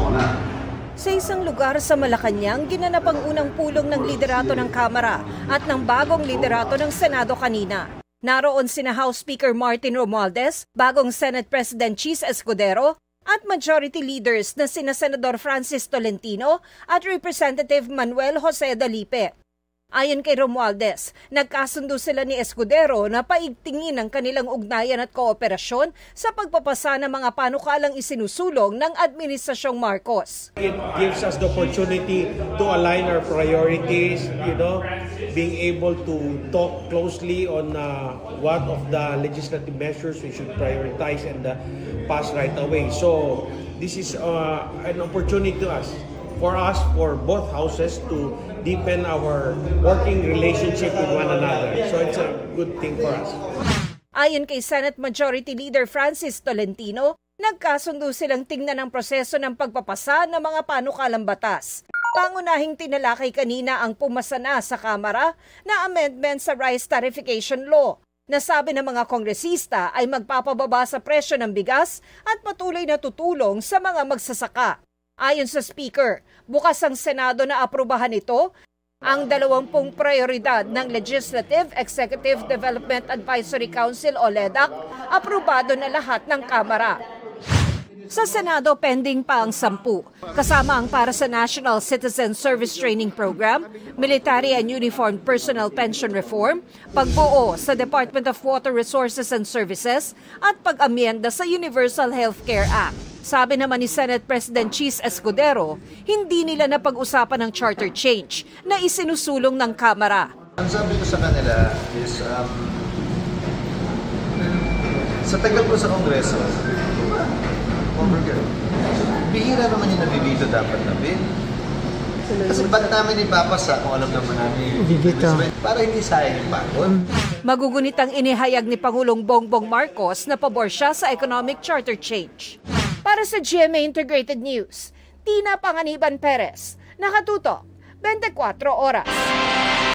Sa isang lugar sa Malacanang, ginanap ang unang pulong ng liderato ng Kamara at ng bagong liderato ng Senado kanina. Naroon sina House Speaker Martin Romualdez, bagong Senate President Chis Escudero, at majority leaders na sina Senador Francis Tolentino at Representative Manuel Jose Dalipe. Ayon kay Romualdez, nagkasundo sila ni Escudero na paigtingin ang kanilang ugnayan at kooperasyon sa pagpapasa ng mga panukalang isinusulong ng Administrasyong Marcos. It gives us the opportunity to align our priorities, being able to talk closely on what of the legislative measures we should prioritize and pass right away. So this is an opportunity for us, for both houses to deepen our working relationship with one another. So it's a good thing for us. Ayon kay Senate Majority Leader Francis Tolentino, nagkasundo silang tingnan ang proseso ng pagpapasa ng mga panukalang batas. Pangunahing tinalakay kanina ang pumasa na sa Kamara na amendment sa Rice Tarification Law. Nasabi ng mga kongresista ay magpapababa sa presyo ng bigas at patuloy na tutulong sa mga magsasaka. Ayon sa Speaker, bukas ang Senado na aprubahan ito ang 20 prioridad ng Legislative Executive Development Advisory Council o LEDAC, aprobado na lahat ng Kamara. Sa Senado, pending pa ang 10, kasama ang para sa National Citizen Service Training Program, Military and Uniformed Personnel Pension Reform, pagbuo sa Department of Water Resources and Services, at pag-amyenda sa Universal Healthcare Act. Sabi naman ni Senate President Chis Escudero, hindi nila napag-usapan ang charter change na isinusulong ng Kamara. Ang sabi ko sa kanila is, sa tagal ko sa Kongreso, bihira naman yung nabibito dapat na bill. Kasi ba't namin ipapasa kung alam naman namin para hindi sayang yung pagod. Magugunit ang inihayag ni Pangulong Bongbong Marcos na pabor siya sa economic charter change. Para sa GMA Integrated News, Tina Panganiban Perez, nakatutok, 24 oras.